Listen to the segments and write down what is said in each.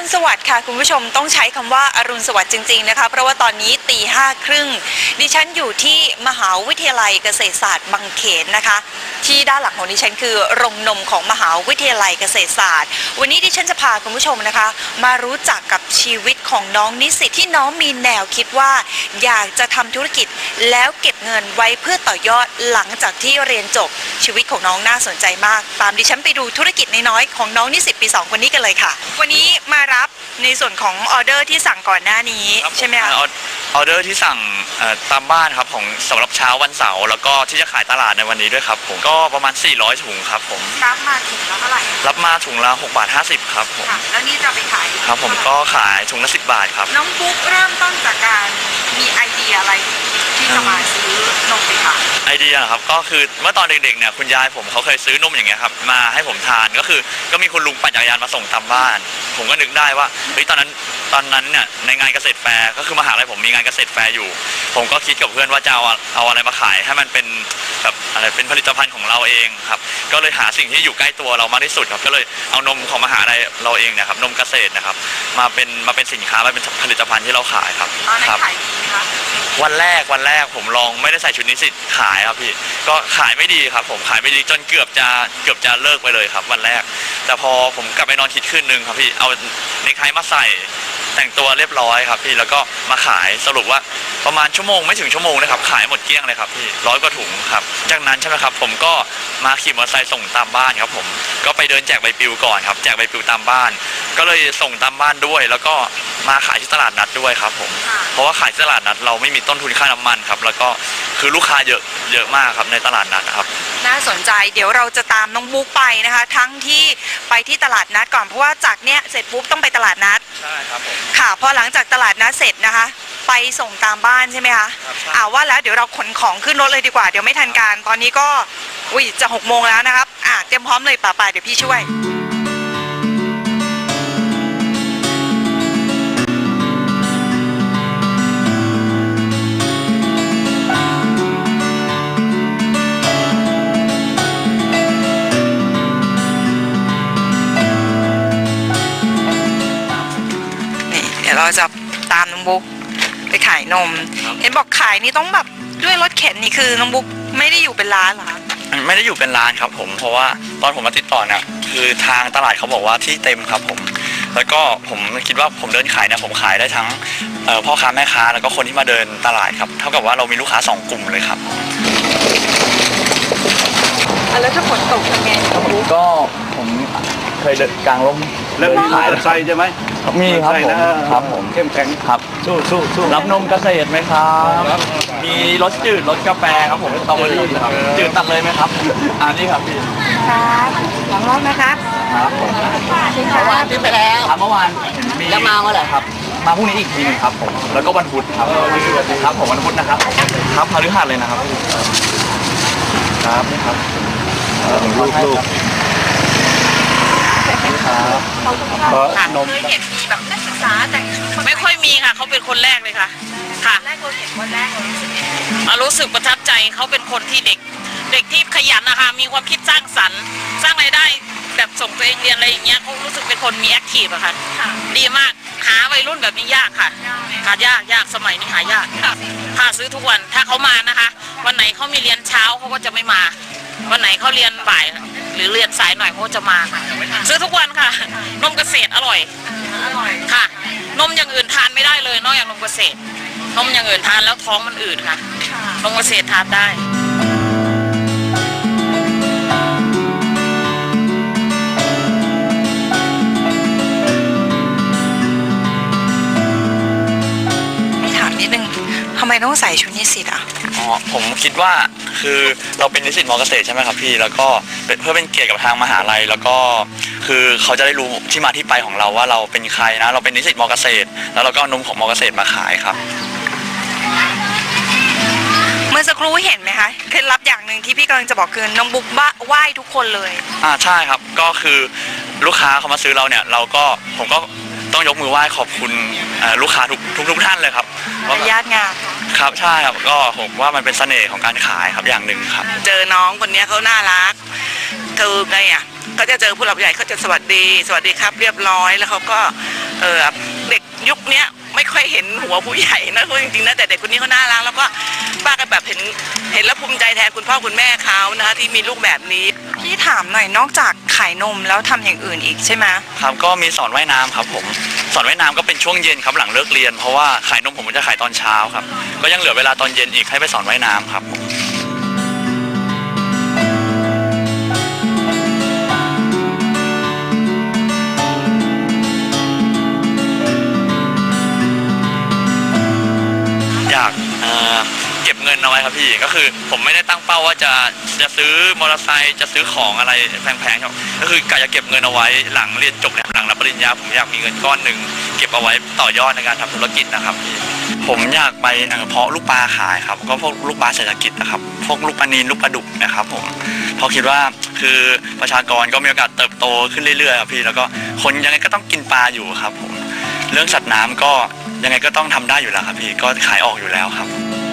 สวัสดิ์ค่ะคุณผู้ชมต้องใช้คำว่าอรุณสวัสดิ์จริงๆนะคะเพราะว่าตอนนี้ตี 5:30ดิฉันอยู่ที่มหาวิทยาลัยเกษตรศาสตร์บางเขนนะคะที่ด้านหลังของดิฉันคือโรงนมของมหาวิทยาลัยเกษตรศาสตร์วันนี้ดิฉันจะพาคุณผู้ชมนะคะมารู้จักกับชีวิตของน้องนิสิตที่น้องมีแนวคิดว่าอยากจะทำธุรกิจแล้วเก็บเงินไว้เพื่อต่อยอดหลังจากที่เรียนจบชีวิตของน้องน่าสนใจมากตามดิฉันไปดูธุรกิจน้อยๆของน้องนิสิตปี 2คนนี้กันเลยค่ะวันนี้มารับในส่วนของออเดอร์ที่สั่งก่อนหน้านี้ใช่ไหมคะออเดอร์ที่สั่งตามบ้านครับของสำหรับเช้าวันเสาร์แล้วก็ที่จะขายตลาดในวันนี้ด้วยครับผมก็ประมาณ400ถุงครับผมรับมาถุงละเท่าไหร่รับมาถุงละ6.50 บาทครับผมแล้วนี่จะไปขายครับผมก็ขายถุงละ10 บาทครับน้องบุ๊กเริ่มต้นจากการมีไอเดียอะไรที่จะมาซื้อนมไปขายไอเดียครับก็คือเมื่อตอนเด็กๆเนี่ยคุณยายผมเขาเคยซื้อนมอย่างเงี้ยครับมาให้ผมทานก็มีคุณลุงปั่นจักรยานมาส่งตามบ้านผมก็นึกได้ว่าเฮ้ยตอนนั้นเนี่ยในงานเกษตรแฟร์ก็คือมหาลัยผมมีงานเกษตรแฟร์อยู่ผมก็คิดกับเพื่อนว่าจะเอาอะไรมาขายให้มันเป็นแบบอะไรเป็นผลิตภัณฑ์ของเราเองครับก็เลยหาสิ่งที่อยู่ใกล้ตัวเรามากที่สุดครับก็เลยเอานมของมหาลัยเราเองเนี่ยครับนมเกษตรนะครับมาเป็นสินค้ามาเป็นผลิตภัณฑ์ที่เราขายครับขายดีครับวันแรกผมลองไม่ได้ใส่ชุดนิสิตขายครับพี่ก็ขายไม่ดีครับผมขายไม่ดีจนเกือบจะเลิกไปเลยครับวันแรกแต่พอผมกลับไปนอนคิดคืนนึงครับพี่เอาเนคไทมาใส่แต่งตัวเรียบร้อยครับพี่แล้วก็มาขายสรุปว่าประมาณชั่วโมงไม่ถึงชั่วโมงนะครับขายหมดเกลี้ยงเลยครับพี่100 กว่าถุงครับจากนั้นใช่ไหมครับผมก็มาขี่มอเตอร์ไซค์ส่งตามบ้านครับผมก็ไปเดินแจกใบปลิวก่อนครับแจกใบปลิวตามบ้านก็เลยส่งตามบ้านด้วยแล้วก็มาขายที่ตลาดนัดด้วยครับผมเพราะว่าขายที่ตลาดนัดเราไม่มีต้นทุนค่าน้ำมันครับแล้วก็คือลูกค้าเยอะมากครับในตลาดนัดครับน่าสนใจเดี๋ยวเราจะตามน้องบุ๊กไปนะคะทั้งที่ไปที่ตลาดนัดก่อนเพราะว่าจากเนี้ยเสร็จปุ๊บต้องไปตลาดนัดใช่ครับผมค่ะพอหลังจากตลาดนัดเสร็จนะคะไปส่งตามบ้านใช่ไหมคะว่าแล้วเดี๋ยวเราขนของขึ้นรถเลยดีกว่าเดี๋ยวไม่ทันการตอนนี้ก็จะ6 โมงแล้วนะครับเตรียมพร้อมเลยป่าเดี๋ยวพี่ช่วยเราจะตามน้องบุ๊กไปขายนมเห็นบอกขายนี่ต้องแบบด้วยรถเข็นนี่คือน้องบุ๊กไม่ได้อยู่เป็นร้านหรอไม่ได้อยู่เป็นร้านครับผมเพราะว่าตอนผมมาติดต่อเนี่ยคือทางตลาดเขาบอกว่าที่เต็มครับผมแล้วก็ผมคิดว่าผมเดินขายเนี่ยผมขายได้ทั้งพ่อค้าแม่ค้าแล้วก็คนที่มาเดินตลาดครับเท่ากับว่าเรามีลูกค้า2 กลุ่มเลยครับแล้วถ้าฝนตกทำไงก็ผมเคยเดินกลางร่มเริ่มขายใส่ใช่ไหมมีครับผมครับผมเข้มแข็งครับสู้รับนมเกษตรไหมครับมีรสจืดรสกาแฟครับผมสตรอเบอรี่ครับจืดตัดเลยไหมครับนี่ครับพี่ครับ2 รอบนะครับครับเมื่อวานที่ไปแล้วเมื่อวานแล้วมาเมื่อไหร่ครับมาพรุ่งนี้อีกทีนึงครับผมแล้วก็วันพุธครับครับผมวันพุธนะครับครับพฤหัสเลยนะครับครับนี่ครับลูกนมเคยเห็นมีแบบนักศึกษาแต่ไม่ค่อยมีค่ะเขาเป็นคนแรกเลยค่ะแรกเราเห็นวันแรกเรารู้สึกยังไงรู้สึกประทับใจเขาเป็นคนที่เด็กที่ขยันนะคะมีความคิดสร้างสรรค์สร้างรายได้แบบส่งตัวเองเรียนอะไรอย่างเงี้ยเขารู้สึกเป็นคนมีแอคทีฟอะค่ะดีมากหาวัยรุ่นแบบนี้ยากค่ะยากสมัยนี้หายากค่ะซื้อทุกวันถ้าเขามานะคะวันไหนเขามีเรียนเช้าเขาก็จะไม่มาวันไหนเขาเรียนบ่ายหรือเรียนสายหน่อยเขาจะมาค่ะซื้อทุกวันค่ะนมเกษตรอร่อยค่ะนมอย่างอื่นทานไม่ได้เลยนอกจากนมเกษตรนมอย่างอื่นทานแล้วท้องมันอืดค่ะนมเกษตรทานได้ถามนิดนึงทำไมต้องใส่ชุดนิสิตผมคิดว่าคือเราเป็นนิสิตม.เกษตรใช่ไหมครับพี่แล้วก็เพื่อเป็นเกียรติกับทางมหาลัยแล้วก็คือเขาจะได้รู้ที่มาที่ไปของเราว่าเราเป็นใครนะเราเป็นนิสิตม.เกษตรแล้วเราก็นมของม.เกษตรมาขายครับเมื่อสักครู่เห็นไหมคะเคล็ดลับอย่างหนึ่งที่พี่กำลังจะบอกคือน้องบุ๊กไหว้ทุกคนเลยใช่ครับก็คือลูกค้าเขามาซื้อเราเนี่ยผมก็ต้องยกมือไหว้ขอบคุณลูกค้าทุกท่านเลยครับญาติงานครับใช่ครับก็ผมว่ามันเป็นเสน่ห์ของการขายครับอย่างหนึ่งครับเจอน้องคนนี้เขาน่ารักเธอไงก็จะเจอผู้หลักผู้ใหญ่เขาจะสวัสดีครับเรียบร้อยแล้วเขาก็เด็กยุคนี้ไม่ค่อยเห็นหัวผู้ใหญ่นะพูดจริงๆนะแต่เด็กคนนี้เขาน่ารักแล้วก็ป้าก็แบบเห็นแล้วภูมิใจแทนคุณพ่อคุณแม่เขานะคะที่มีลูกแบบนี้พี่ถามหน่อยนอกจากขายนมแล้วทำอย่างอื่นอีกใช่ไหมครับก็มีสอนว่ายน้ำครับผมสอนว่ายน้ำก็เป็นช่วงเย็นครับหลังเลิกเรียนเพราะว่าขายนมผมจะขายตอนเช้าครับก็ยังเหลือเวลาตอนเย็นอีกให้ไปสอนว่ายน้ำครับอยากเก็บเงินเอาไว้ครับพี่ก็คือผมไม่ได้ตั้งเป้าว่าจะซื้อมอเตอร์ไซค์จะซื้อของอะไรแพงๆครับก็คือกะจะเก็บเงินเอาไว้หลังเรียนจบเนี่ยหลังรับปริญญาผมอยากมีเงินก้อนหนึ่งเก็บเอาไว้ต่อยอดในการทำธุรกิจนะครับพี่ผมอยากไปเพาะลูกปลาขายครับก็พวกลูกปลาเศรษฐกิจนะครับพวกลูกปลานีนลูกปลาดุกนะครับผมเพราะคิดว่าคือประชากรก็มีโอกาสเติบโตขึ้นเรื่อยๆครับพี่แล้วก็คนยังไงก็ต้องกินปลาอยู่ครับผมเรื่องสัตว์น้ำก็ยังไงก็ต้องทำได้อยู่แล้วครับพี่ก็ขายออกอยู่แล้วครับ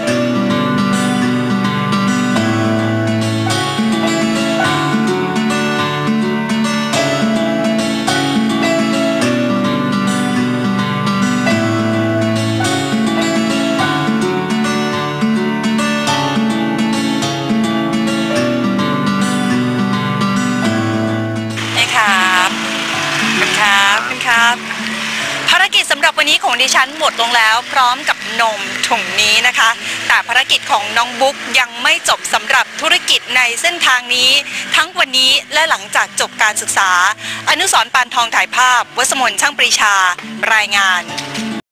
ภารกิจสำหรับวันนี้ของดิฉันหมดลงแล้วพร้อมกับนมถุงนี้นะคะแต่ภารกิจของน้องบุ๊กยังไม่จบสำหรับธุรกิจในเส้นทางนี้ทั้งวันนี้และหลังจากจบการศึกษาอนุสรณ์ ปานทองถ่ายภาพวสมน ช่างปรีชารายงาน